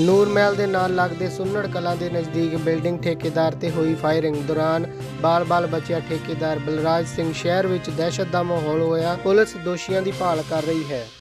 ਨੂਰ महल ਦੇ ਨਾਲ ਲੱਗਦੇ ਸੁੰਨੜ ਕਲਾਂ ਦੇ ਨਜ਼ਦੀਕ ਬਿਲਡਿੰਗ ਠੇਕੇਦਾਰ ਤੇ ਹੋਈ ਫਾਇਰਿੰਗ ਦੌਰਾਨ ਬਾਲ-ਬਾਲ ਬਚਿਆ ਠੇਕੇਦਾਰ ਬਲਰਾਜ ਸਿੰਘ। ਸ਼ਹਿਰ ਵਿੱਚ ਦਹਿਸ਼ਤ ਦਾ ਮਾਹੌਲ ਹੋਇਆ। ਪੁਲਿਸ ਦੋਸ਼ੀਆਂ ਦੀ ਭਾਲ ਕਰ ਰਹੀ ਹੈ।